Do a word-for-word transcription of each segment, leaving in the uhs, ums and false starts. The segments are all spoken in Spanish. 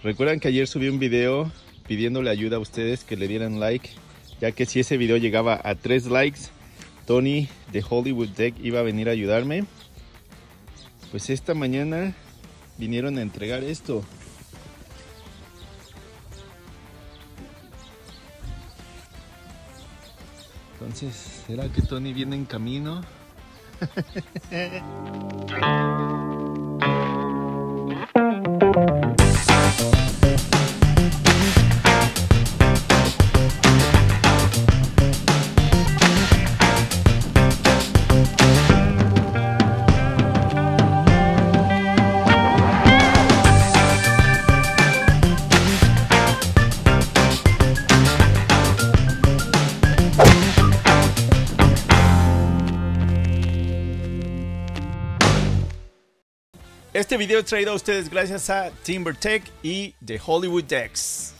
Recuerdan que ayer subí un video pidiéndole ayuda a ustedes que le dieran like, ya que si ese video llegaba a tres likes, Tony de Hollywood Deck iba a venir a ayudarme. Pues esta mañana vinieron a entregar esto. Entonces, ¿será que Tony viene en camino? Este video es traído a ustedes gracias a TimberTech y The Hollywood Decks.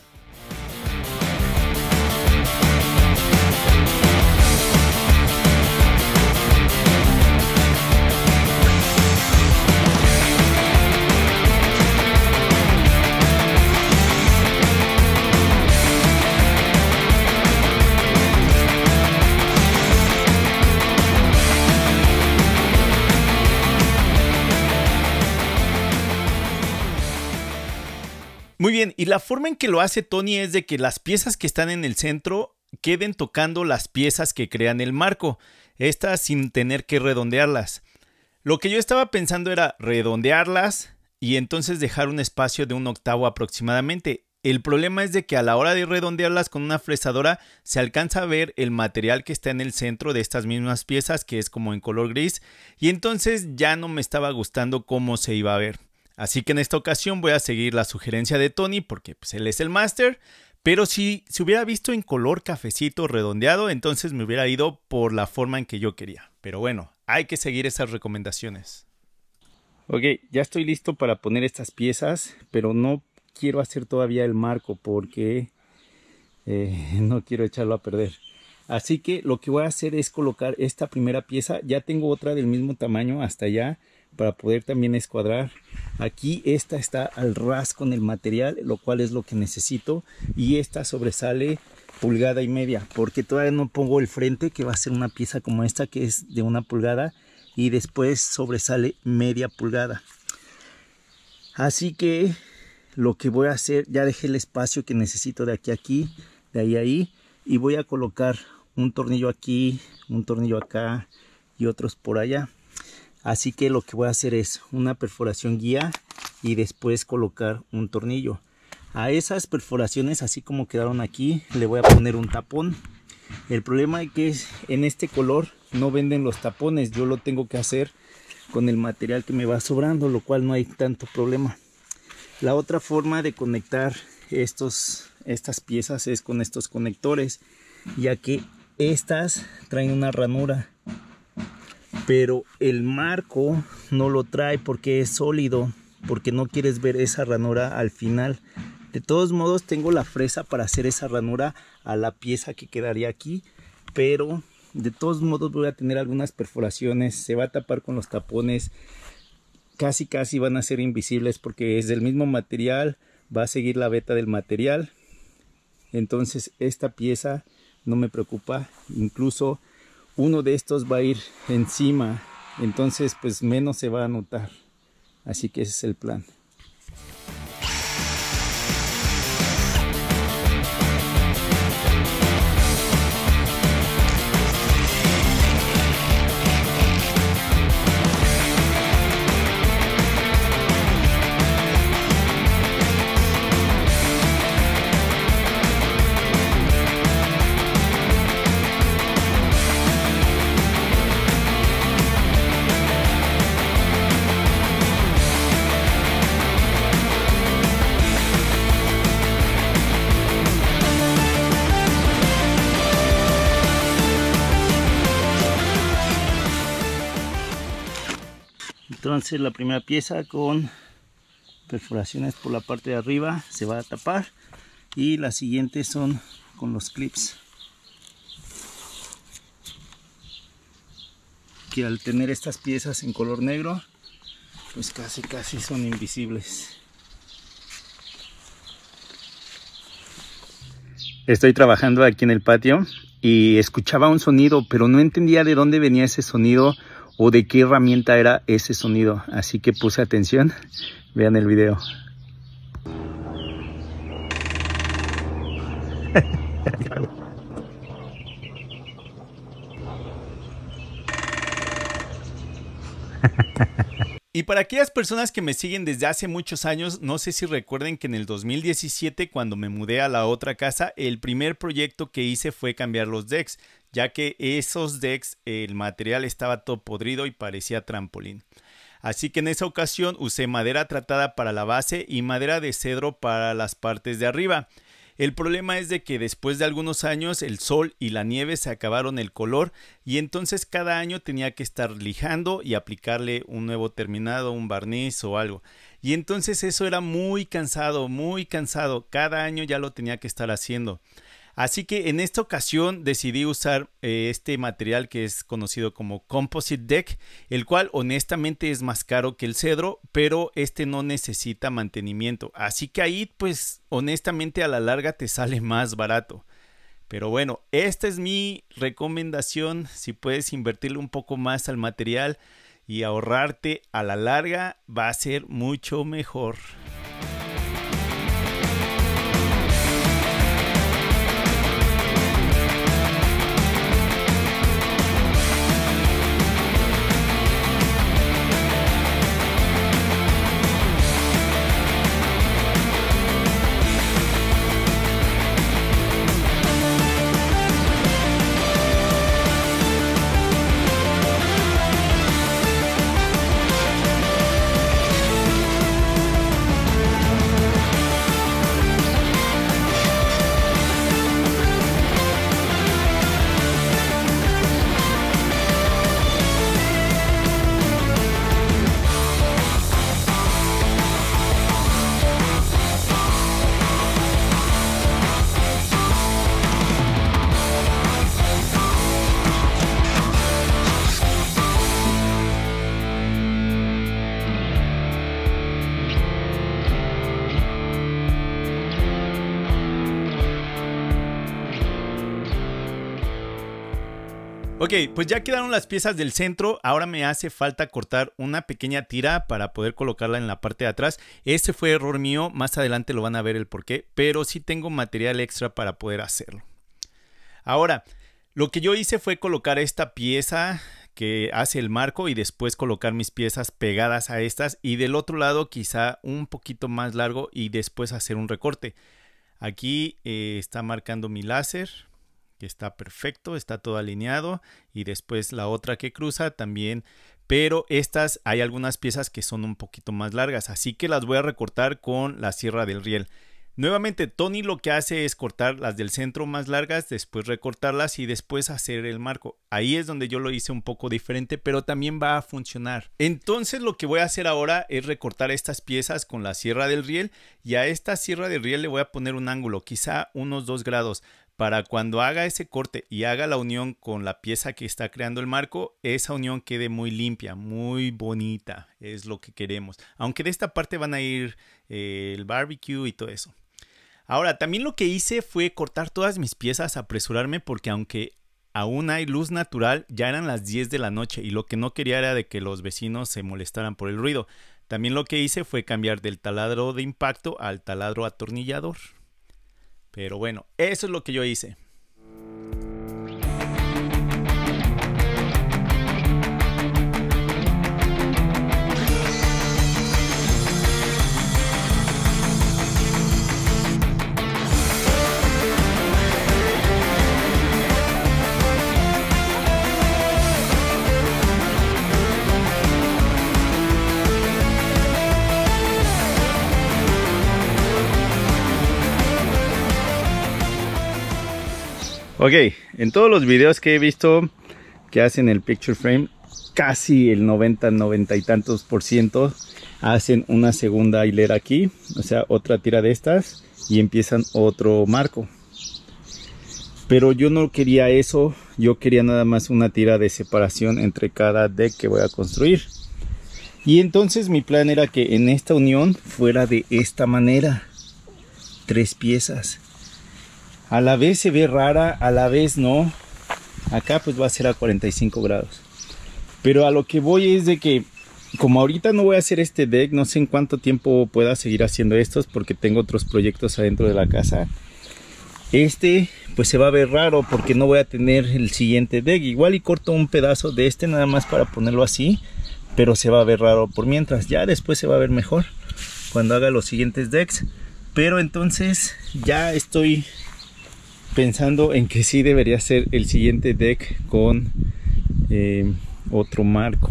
Muy bien, y la forma en que lo hace Tony es de que las piezas que están en el centro queden tocando las piezas que crean el marco, estas sin tener que redondearlas. Lo que yo estaba pensando era redondearlas y entonces dejar un espacio de un octavo aproximadamente. El problema es de que a la hora de redondearlas con una fresadora se alcanza a ver el material que está en el centro de estas mismas piezas, que es como en color gris, y entonces ya no me estaba gustando cómo se iba a ver. Así que en esta ocasión voy a seguir la sugerencia de Tony porque pues, él es el máster, pero si se hubiera visto en color cafecito redondeado, entonces me hubiera ido por la forma en que yo quería. Pero bueno, hay que seguir esas recomendaciones. Ok, ya estoy listo para poner estas piezas, pero no quiero hacer todavía el marco porque eh, no quiero echarlo a perder. Así que lo que voy a hacer es colocar esta primera pieza. Ya tengo otra del mismo tamaño hasta allá, para poder también escuadrar. Aquí esta está al ras con el material, lo cual es lo que necesito, y esta sobresale pulgada y media, porque todavía no pongo el frente, que va a ser una pieza como esta que es de una pulgada, y después sobresale media pulgada. Así que lo que voy a hacer, ya dejé el espacio que necesito de aquí a aquí, de ahí a ahí, y voy a colocar un tornillo aquí, un tornillo acá y otros por allá. Así que lo que voy a hacer es una perforación guía y después colocar un tornillo. A esas perforaciones, así como quedaron aquí, le voy a poner un tapón. El problema es que en este color no venden los tapones. Yo lo tengo que hacer con el material que me va sobrando, lo cual no hay tanto problema. La otra forma de conectar estos, estas piezas es con estos conectores, ya que estas traen una ranura, pero el marco no lo trae porque es sólido, porque no quieres ver esa ranura al final. De todos modos tengo la fresa para hacer esa ranura a la pieza que quedaría aquí, pero de todos modos voy a tener algunas perforaciones. Se va a tapar con los tapones, casi casi van a ser invisibles porque es del mismo material, va a seguir la veta del material. Entonces esta pieza no me preocupa, incluso uno de estos va a ir encima, entonces pues menos se va a notar. Así que ese es el plan. Entonces la primera pieza con perforaciones por la parte de arriba se va a tapar, y las siguientes son con los clips, que al tener estas piezas en color negro pues casi casi son invisibles. Estoy trabajando aquí en el patio y escuchaba un sonido, pero no entendía de dónde venía ese sonido o de qué herramienta era ese sonido. Así que puse atención. Vean el video. Y para aquellas personas que me siguen desde hace muchos años, no sé si recuerden que en el dos mil diecisiete, cuando me mudé a la otra casa, el primer proyecto que hice fue cambiar los decks, ya que esos decks, el material estaba todo podrido y parecía trampolín. Así que en esa ocasión usé madera tratada para la base y madera de cedro para las partes de arriba. El problema es de que después de algunos años el sol y la nieve se acabaron el color y entonces cada año tenía que estar lijando y aplicarle un nuevo terminado, un barniz o algo. Y entonces eso era muy cansado, muy cansado. Cada año ya lo tenía que estar haciendo. Así que en esta ocasión decidí usar eh, este material que es conocido como Composite Deck, el cual honestamente es más caro que el cedro, pero este no necesita mantenimiento. Así que ahí pues honestamente a la larga te sale más barato. Pero bueno, esta es mi recomendación. Si puedes invertirle un poco más al material y ahorrarte a la larga, va a ser mucho mejor. Ok, pues ya quedaron las piezas del centro. Ahora me hace falta cortar una pequeña tira para poder colocarla en la parte de atrás. Ese fue error mío, más adelante lo van a ver el porqué, pero sí tengo material extra para poder hacerlo. Ahora, lo que yo hice fue colocar esta pieza que hace el marco y después colocar mis piezas pegadas a estas y del otro lado quizá un poquito más largo y después hacer un recorte. Aquí eh, está marcando mi láser. Está perfecto, está todo alineado y después la otra que cruza también, pero estas hay algunas piezas que son un poquito más largas, así que las voy a recortar con la sierra del riel. Nuevamente Tony lo que hace es cortar las del centro más largas, después recortarlas y después hacer el marco. Ahí es donde yo lo hice un poco diferente, pero también va a funcionar. Entonces lo que voy a hacer ahora es recortar estas piezas con la sierra del riel y a esta sierra del riel le voy a poner un ángulo, quizá unos dos grados. Para cuando haga ese corte y haga la unión con la pieza que está creando el marco, esa unión quede muy limpia, muy bonita, es lo que queremos. Aunque de esta parte van a ir eh, el barbecue y todo eso. Ahora, también lo que hice fue cortar todas mis piezas, apresurarme porque aunque aún hay luz natural, ya eran las diez de la noche y lo que no quería era de que los vecinos se molestaran por el ruido. También lo que hice fue cambiar del taladro de impacto al taladro atornillador. Pero bueno, eso es lo que yo hice. Ok, en todos los videos que he visto que hacen el picture frame, casi el noventa, noventa y tantos por ciento hacen una segunda hilera aquí, o sea, otra tira de estas y empiezan otro marco. Pero yo no quería eso, yo quería nada más una tira de separación entre cada deck que voy a construir. Y entonces mi plan era que en esta unión fuera de esta manera, tres piezas. A la vez se ve rara, a la vez no. Acá pues va a ser a cuarenta y cinco grados. Pero a lo que voy es de que como ahorita no voy a hacer este deck, no sé en cuánto tiempo pueda seguir haciendo estos porque tengo otros proyectos adentro de la casa. Este pues se va a ver raro porque no voy a tener el siguiente deck. Igual y corto un pedazo de este nada más para ponerlo así, pero se va a ver raro por mientras. Ya después se va a ver mejor cuando haga los siguientes decks. Pero entonces ya estoy pensando en que sí debería ser el siguiente deck con eh, otro marco.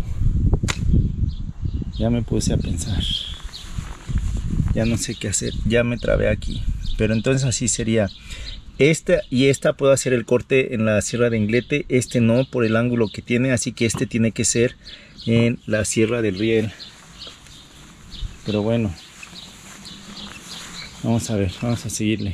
Ya me puse a pensar, ya no sé qué hacer, ya me trabé aquí. Pero entonces así sería. Esta y esta puedo hacer el corte en la sierra de Inglete, este no por el ángulo que tiene, así que este tiene que ser en la sierra del Riel. Pero bueno, vamos a ver, vamos a seguirle.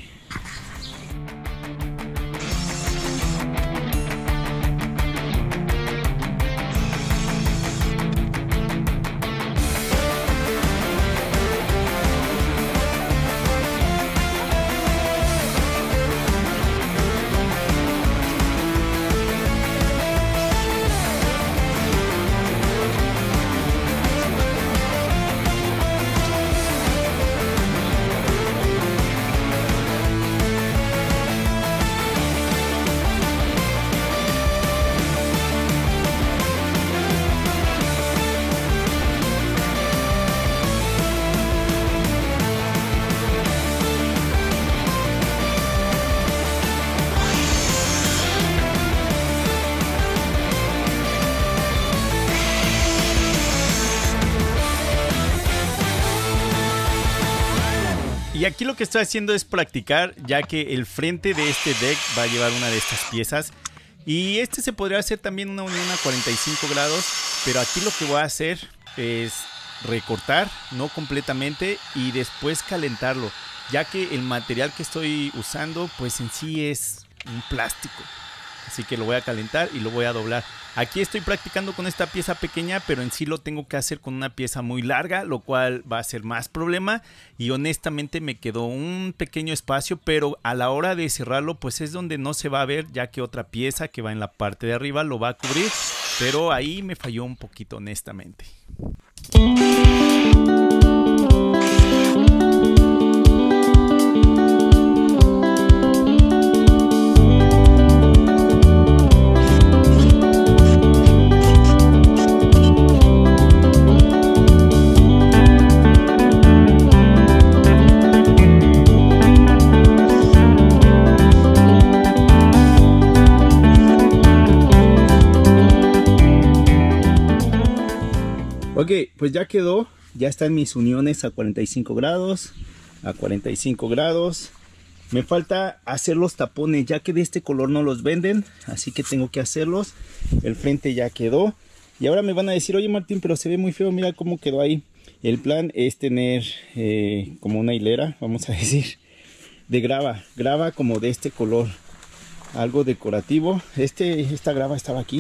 Y aquí lo que estoy haciendo es practicar, ya que el frente de este deck va a llevar una de estas piezas. Y este se podría hacer también una unión a cuarenta y cinco grados, pero aquí lo que voy a hacer es recortar, no completamente, y después calentarlo, ya que el material que estoy usando pues en sí es un plástico. Así que lo voy a calentar y lo voy a doblar. Aquí estoy practicando con esta pieza pequeña, pero en sí lo tengo que hacer con una pieza muy larga, lo cual va a ser más problema. Y honestamente me quedó un pequeño espacio, pero a la hora de cerrarlo pues es donde no se va a ver, ya que otra pieza que va en la parte de arriba lo va a cubrir. Pero ahí me falló un poquito honestamente. Ok, pues ya quedó, ya están mis uniones a cuarenta y cinco grados, a cuarenta y cinco grados. Me falta hacer los tapones, ya que de este color no los venden, así que tengo que hacerlos. El frente ya quedó. Y ahora me van a decir, oye Martín, pero se ve muy feo, mira cómo quedó ahí. El plan es tener eh, como una hilera, vamos a decir, de grava, grava como de este color, algo decorativo. Este, esta grava estaba aquí,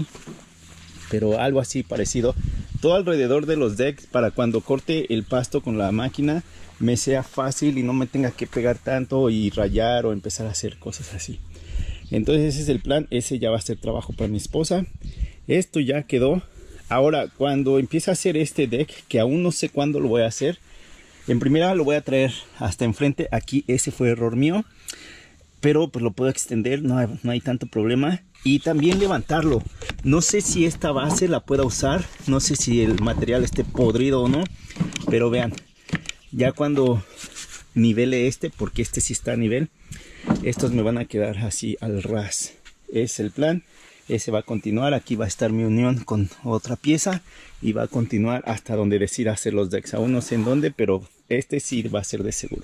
pero algo así parecido. Todo alrededor de los decks para cuando corte el pasto con la máquina me sea fácil y no me tenga que pegar tanto y rayar o empezar a hacer cosas así. Entonces ese es el plan, ese ya va a ser trabajo para mi esposa. Esto ya quedó. Ahora cuando empiece a hacer este deck, que aún no sé cuándo lo voy a hacer, en primera lo voy a traer hasta enfrente. Aquí ese fue error mío, pero pues lo puedo extender, no hay, no hay tanto problema. Y también levantarlo. No sé si esta base la pueda usar, no sé si el material esté podrido o no, pero vean, ya cuando nivele este, porque este sí está a nivel, estos me van a quedar así al ras. Es el plan, ese va a continuar. Aquí va a estar mi unión con otra pieza y va a continuar hasta donde decida hacer los decks. Aún no sé en dónde, pero este sí va a ser de seguro.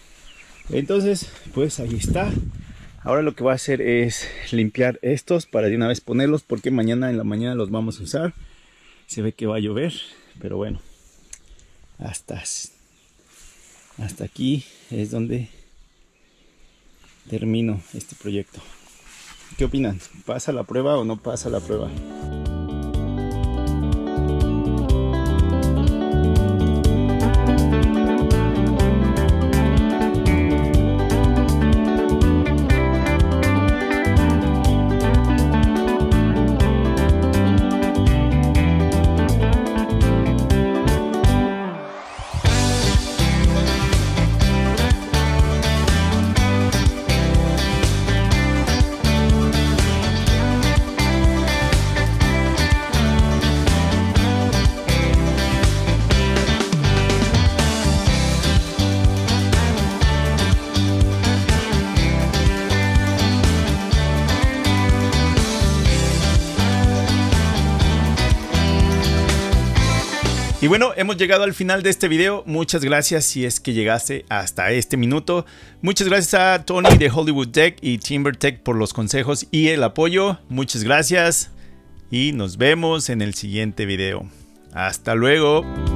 Entonces pues ahí está. Ahora lo que voy a hacer es limpiar estos para de una vez ponerlos, porque mañana en la mañana los vamos a usar. Se ve que va a llover, pero bueno, hasta, hasta aquí es donde termino este proyecto. ¿Qué opinan? ¿Pasa la prueba o no pasa la prueba? Y bueno, hemos llegado al final de este video. Muchas gracias si es que llegaste hasta este minuto. Muchas gracias a Tony de Hollywood Tech y TimberTech por los consejos y el apoyo. Muchas gracias y nos vemos en el siguiente video. Hasta luego.